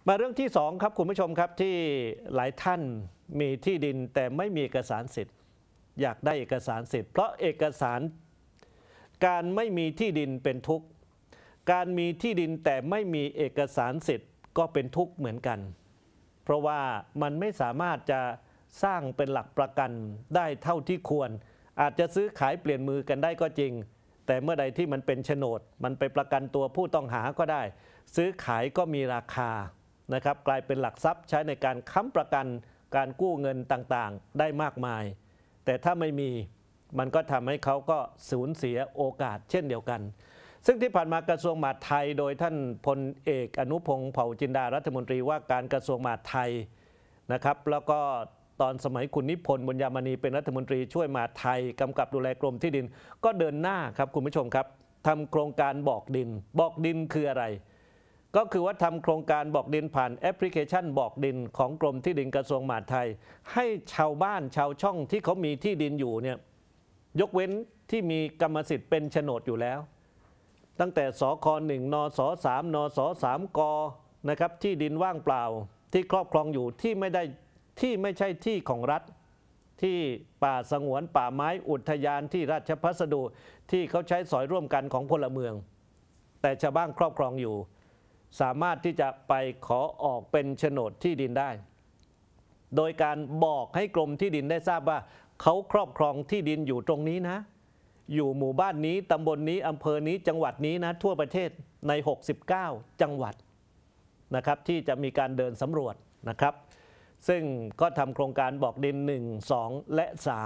มาเรื่องที่2ครับคุณผู้ชมครับที่หลายท่านมีที่ดินแต่ไม่มีเอกสารสิทธิ์อยากได้เอกสารสิทธิ์เพราะเอกสารการไม่มีที่ดินเป็นทุกข์การมีที่ดินแต่ไม่มีเอกสารสิทธิ์ก็เป็นทุกข์เหมือนกันเพราะว่ามันไม่สามารถจะสร้างเป็นหลักประกันได้เท่าที่ควรอาจจะซื้อขายเปลี่ยนมือกันได้ก็จริงแต่เมื่อใดที่มันเป็นโฉนดมันไปประกันตัวผู้ต้องหาก็ได้ซื้อขายก็มีราคานะครับกลายเป็นหลักทรัพย์ใช้ในการค้ำประกันการกู้เงินต่างๆได้มากมายแต่ถ้าไม่มีมันก็ทำให้เขาก็สูญเสียโอกาสเช่นเดียวกันซึ่งที่ผ่านมากระทรวงมหาดไทยโดยท่านพลเอกอนุพงษ์เผ่าจินดารัฐมนตรีว่าการกระทรวงมหาดไทยนะครับแล้วก็ตอนสมัยคุณนิพนธ์บุญญามณีเป็นรัฐมนตรีช่วยมหาดไทยกำกับดูแลกรมที่ดินก็เดินหน้าครับคุณผู้ชมครับทำโครงการบอกดินคืออะไรก็คือว่าทำโครงการบอกดินผ่านแอปพลิเคชันบอกดินของกรมที่ดินกระทรวงมหาดไทยให้ชาวบ้านชาวช่องที่เขามีที่ดินอยู่เนี่ยยกเว้นที่มีกรรมสิทธิ์เป็นโฉนดอยู่แล้วตั้งแต่สค1นส3นส3กนะครับที่ดินว่างเปล่าที่ครอบครองอยู่ที่ไม่ใช่ที่ของรัฐที่ป่าสงวนป่าไม้อุทยานที่ราชพัสดุที่เขาใช้สอยร่วมกันของพลเมืองแต่ชาวบ้านครอบครองอยู่สามารถที่จะไปขอออกเป็นโฉนดที่ดินได้โดยการบอกให้กรมที่ดินได้ทราบว่าเขาครอบครองที่ดินอยู่ตรงนี้นะอยู่หมู่บ้านนี้ตำบลนี้อำเภอนี้จังหวัดนี้นะทั่วประเทศใน69จังหวัดนะครับที่จะมีการเดินสำรวจนะครับซึ่งก็ทำโครงการบอกดิน1 2 และ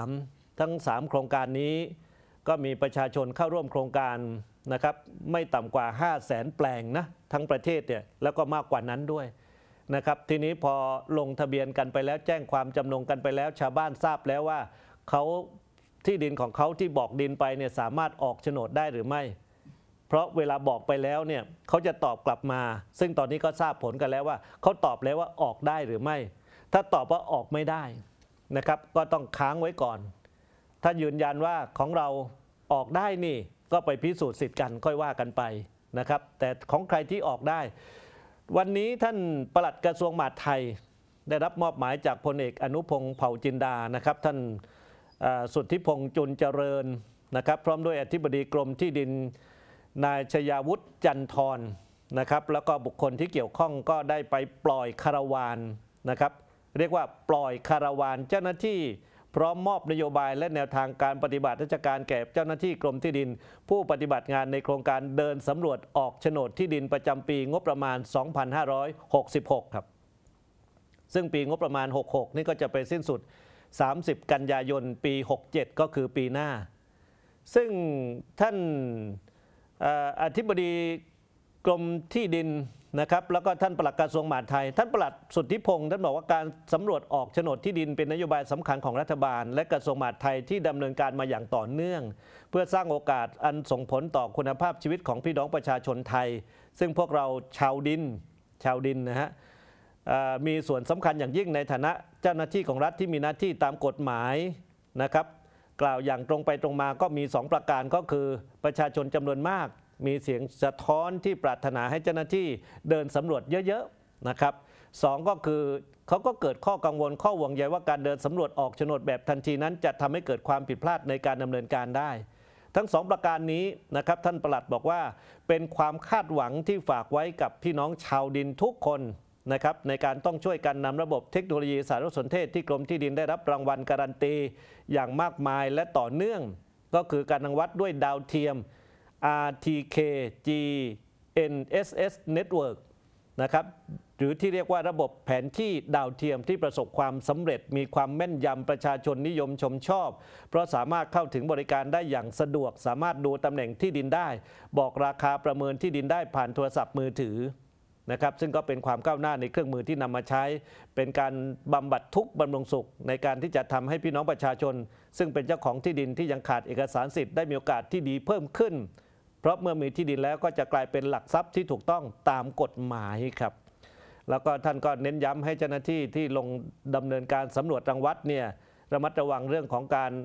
3ทั้ง3โครงการนี้ก็มีประชาชนเข้าร่วมโครงการนะครับไม่ต่ำกว่า 500,000 แปลงนะทั้งประเทศเนี่ยแล้วก็มากกว่านั้นด้วยนะครับทีนี้พอลงทะเบียนกันไปแล้วแจ้งความจำนงกันไปแล้วชาวบ้านทราบแล้วว่าเขาที่ดินของเขาที่บอกดินไปเนี่ยสามารถออกโฉนดได้หรือไม่เพราะเวลาบอกไปแล้วเนี่ยเขาจะตอบกลับมาซึ่งตอนนี้ก็ทราบผลกันแล้วว่าเขาตอบแล้วว่าออกได้หรือไม่ถ้าตอบว่าออกไม่ได้นะครับก็ต้องค้างไว้ก่อนถ้ายืนยันว่าของเราออกได้นี่ก็ไปพิสูจน์สิทธิ์กันค่อยว่ากันไปนะครับแต่ของใครที่ออกได้วันนี้ท่านปลัดกระทรวงมหาดไทยได้รับมอบหมายจากพลเอกอนุพงษ์เผ่าจินดานะครับท่านสุทธิพงษ์จุลเจริญนะครับพร้อมด้วยอธิบดีกรมที่ดินนายชยาวุฒิจันทรนะครับแล้วก็บุคคลที่เกี่ยวข้องก็ได้ไปปล่อยคาราวานนะครับเรียกว่าปล่อยคาราวานเจ้าหน้าที่พร้อมมอบนโยบายและแนวทางการปฏิบัติราชการแก่เจ้าหน้าที่กรมที่ดินผู้ปฏิบัติงานในโครงการเดินสำรวจออกโฉนดที่ดินประจำปีงบประมาณ 2566 ครับซึ่งปีงบประมาณ 66 นี่ก็จะไปสิ้นสุด 30 กันยายน ปี 67 ก็คือปีหน้าซึ่งท่านอธิบดีกรมที่ดินนะครับแล้วก็ท่านปลัดกระทรวงมหาดไทยท่านปลัดสุทธิพงษ์ท่านบอกว่าการสำรวจออกโฉนดที่ดินเป็นนโยบายสำคัญของรัฐบาลและกระทรวงมหาดไทยที่ดำเนินการมาอย่างต่อเนื่องเพื่อสร้างโอกาสอันส่งผลต่อคุณภาพชีวิตของพี่น้องประชาชนไทยซึ่งพวกเราชาวดินนะฮะมีส่วนสำคัญอย่างยิ่งในฐานะเจ้าหน้าที่ของรัฐที่มีหน้าที่ตามกฎหมายนะครับกล่าวอย่างตรงไปตรงมาก็มี2ประการก็คือประชาชนจำนวนมากมีเสียงสะท้อนที่ปรารถนาให้เจ้าหน้าที่เดินสำรวจเยอะๆนะครับ2ก็คือเขาก็เกิดข้อกังวลข้อห่วงใยว่าการเดินสำรวจออกโฉนดแบบทันทีนั้นจะทำให้เกิดความผิดพลาดในการดำเนินการได้ทั้ง2ประการนี้นะครับท่านปลัดบอกว่าเป็นความคาดหวังที่ฝากไว้กับพี่น้องชาวดินทุกคนนะครับในการต้องช่วยกันนำระบบเทคโนโลยีสารสนเทศที่กรมที่ดินได้รับรางวัลการันตีอย่างมากมายและต่อเนื่องก็คือการวัดด้วยดาวเทียมRTK GNSS Network นะครับหรือที่เรียกว่าระบบแผนที่ดาวเทียมที่ประสบความสำเร็จมีความแม่นยำประชาชนนิยมชมชอบเพราะสามารถเข้าถึงบริการได้อย่างสะดวกสามารถดูตำแหน่งที่ดินได้บอกราคาประเมินที่ดินได้ผ่านโทรศัพท์มือถือนะครับซึ่งก็เป็นความก้าวหน้าในเครื่องมือที่นำมาใช้เป็นการบำบัดทุกข์บำรุงสุขในการที่จะทำให้พี่น้องประชาชนซึ่งเป็นเจ้าของที่ดินที่ยังขาดเอกสารสิทธิ์ได้มีโอกาสที่ดีเพิ่มขึ้นเพราะเมื่อมีที่ดินแล้วก็จะกลายเป็นหลักทรัพย์ที่ถูกต้องตามกฎหมายครับแล้วก็ท่านก็เน้นย้ำให้เจ้าหน้าที่ที่ลงดำเนินการสำรวจรังวัดเนี่ยระมัดระวังเรื่องของการ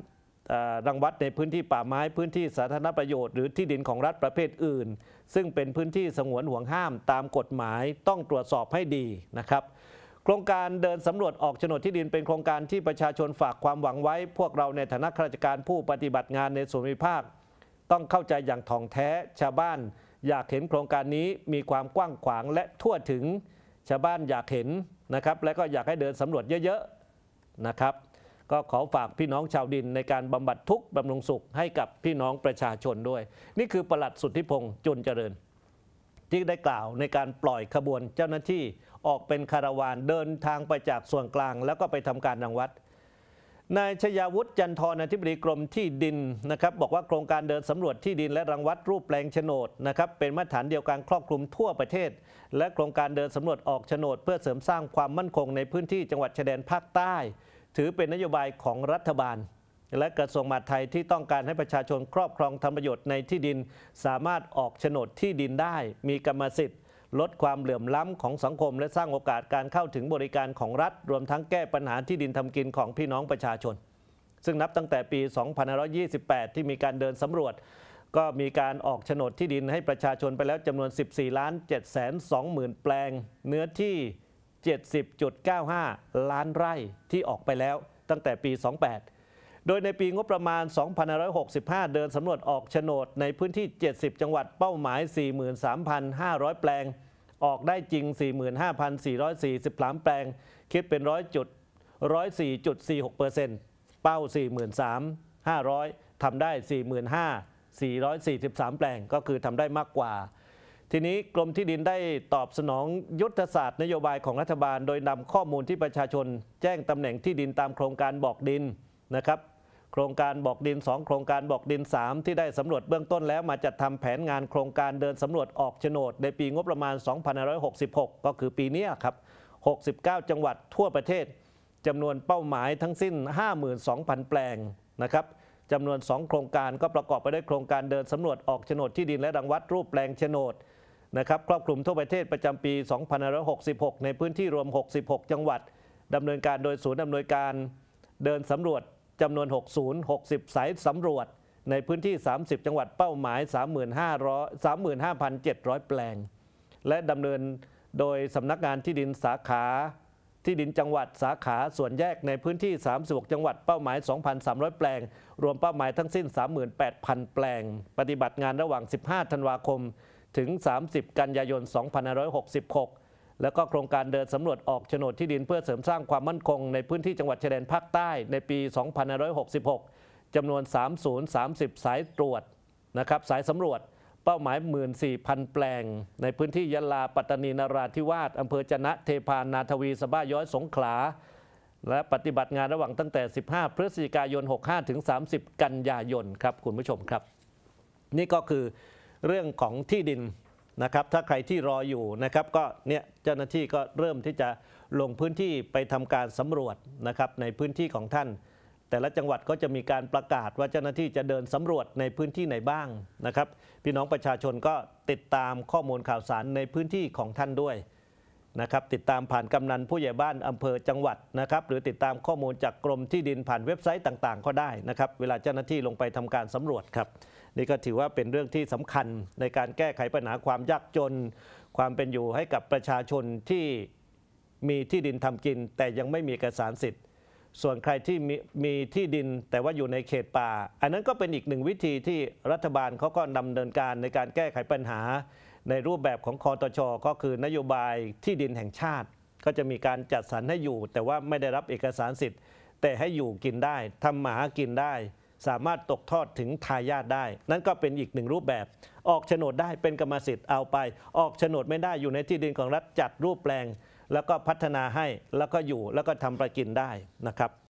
รังวัดในพื้นที่ป่าไม้พื้นที่สาธารณประโยชน์หรือที่ดินของรัฐประเภทอื่นซึ่งเป็นพื้นที่สงวนห่วงห้ามตามกฎหมายต้องตรวจสอบให้ดีนะครับโครงการเดินสำรวจออกโฉนดที่ดินเป็นโครงการที่ประชาชนฝากความหวังไว้พวกเราในฐานะข้าราชการผู้ปฏิบัติงานในส่วนภูมิภาคต้องเข้าใจอย่างถ่องแท้ชาวบ้านอยากเห็นโครงการนี้มีความกว้างขวางและทั่วถึงชาวบ้านอยากเห็นนะครับและก็อยากให้เดินสำรวจเยอะๆนะครับก็ขอฝากพี่น้องชาวดินในการบำบัดทุกข์บำรุงสุขให้กับพี่น้องประชาชนด้วยนี่คือปลัดสุทธิพงษ์จุลเจริญที่ได้กล่าวในการปล่อยขบวนเจ้าหน้าที่ออกเป็นคาราวานเดินทางไปจากส่วนกลางแล้วก็ไปทำการรังวัดนายชยาวุฒิจันทร์อธิบดีกรมที่ดินนะครับบอกว่าโครงการเดินสำรวจที่ดินและรังวัดรูปแปลงโฉนดนะครับเป็นมาตรฐานเดียวกันครอบคลุมทั่วประเทศและโครงการเดินสำรวจออกโฉนดเพื่อเสริมสร้างความมั่นคงในพื้นที่จังหวัดชายแดนภาคใต้ถือเป็นนโยบายของรัฐบาลและกระทรวงมหาดไทยที่ต้องการให้ประชาชนครอบครองทำประโยชน์ในที่ดินสามารถออกโฉนดที่ดินได้มีกรรมสิทธิ์ลดความเหลื่อมล้ำของสังคมและสร้างโอกาสการเข้าถึงบริการของรัฐรวมทั้งแก้ปัญหาที่ดินทำกินของพี่น้องประชาชนซึ่งนับตั้งแต่ปี 2528 ที่มีการเดินสำรวจก็มีการออกโฉนดที่ดินให้ประชาชนไปแล้วจำนวน 14,720,000 แปลงเนื้อที่ 70.95 ล้านไร่ที่ออกไปแล้วตั้งแต่ปี 28 โดยในปีงบประมาณ 2565 เดินสำรวจออกโฉนดในพื้นที่ 70 จังหวัดเป้าหมาย 43,500 แปลงออกได้จริง 45,443 แปลงคิดเป็น104.46%เป้า 43,500 ทำได้ 45,443 แปลงก็คือทำได้มากกว่าทีนี้กรมที่ดินได้ตอบสนองยุทธศาสตร์นโยบายของรัฐบาลโดยนำข้อมูลที่ประชาชนแจ้งตำแหน่งที่ดินตามโครงการบอกดินนะครับโครงการบอกดิน2โครงการบอกดิน3ที่ได้สำรวจเบื้องต้นแล้วมาจัดทำแผนงานโครงการเดินสำรวจออกโฉนดในปีงบประมาณ 2566 ก็คือปีนี้ครับ69 จังหวัดทั่วประเทศจำนวนเป้าหมายทั้งสิ้น 52,000 แปลงนะครับจำนวน2โครงการก็ประกอบไปด้วยโครงการเดินสำรวจออกโฉนดที่ดินและรังวัดรูปแปลงโฉนดนะครับครอบคลุมทั่วประเทศประจำปี 2566 ในพื้นที่รวม 66 จังหวัดดำเนินการโดยศูนย์อำนวยการเดินสำรวจจำนวน6ศูนย์60 สายสำรวจในพื้นที่ 30 จังหวัดเป้าหมาย 35,700 แปลงและดำเนินโดยสำนักงานที่ดินสาขาที่ดินจังหวัดสาขาส่วนแยกในพื้นที่ 36 จังหวัดเป้าหมาย 2,300 แปลงรวมเป้าหมายทั้งสิ้น 38,000 แปลงปฏิบัติงานระหว่าง 15 ธันวาคมถึง 30 กันยายน 2566 แล้วก็โครงการเดินสำรวจออกโฉนดที่ดินเพื่อเสริมสร้างความมั่นคงในพื้นที่จังหวัดชายแดนภาคใต้ในปี 2566 จำนวน 30 สายตรวจนะครับสายสำรวจเป้าหมาย 14,000 แปลงในพื้นที่ยะลาปัตตานีนราธิวาสอำเภอจะนะเทพานาทวีสะบ้าย้อยสงขลาและปฏิบัติงานระหว่างตั้งแต่ 15 พฤศจิกายน 65 ถึง 30 กันยายนครับคุณผู้ชมครับนี่ก็คือเรื่องของที่ดินนะครับถ้าใครที่รออยู่นะครับก็เนี่ยเจ้าหน้าที่ก็เริ่มที่จะลงพื้นที่ไปทำการสำรวจนะครับในพื้นที่ของท่านแต่ละจังหวัดก็จะมีการประกาศว่าเจ้าหน้าที่จะเดินสำรวจในพื้นที่ไหนบ้างนะครับพี่น้องประชาชนก็ติดตามข้อมูลข่าวสารในพื้นที่ของท่านด้วยนะครับติดตามผ่านกำนันผู้ใหญ่บ้านอำเภอจังหวัดนะครับหรือติดตามข้อมูลจากกรมที่ดินผ่านเว็บไซต์ต่างๆก็ได้นะครับเวลาเจ้าหน้าที่ลงไปทำการสำรวจครับนี่ก็ถือว่าเป็นเรื่องที่สำคัญในการแก้ไขปัญหาความยากจนความเป็นอยู่ให้กับประชาชนที่มีที่ดินทำกินแต่ยังไม่มีเอกสารสิทธิ์ส่วนใครที่มีที่ดินแต่ว่าอยู่ในเขตป่าอันนั้นก็เป็นอีกหนึ่งวิธีที่รัฐบาลเขาก็ดำเนินการในการแก้ไขปัญหาในรูปแบบของคตช.ก็คือนโยบายที่ดินแห่งชาติก็จะมีการจัดสรรให้อยู่แต่ว่าไม่ได้รับเอกสารสิทธิ์แต่ให้อยู่กินได้ทำมาหากินได้สามารถตกทอดถึงทายาทได้นั่นก็เป็นอีกหนึ่งรูปแบบออกโฉนดได้เป็นกรรมสิทธิ์เอาไปออกโฉนดไม่ได้อยู่ในที่ดินของรัฐจัดรูปแปลงแล้วก็พัฒนาให้แล้วก็อยู่แล้วก็ทำประกินได้นะครับ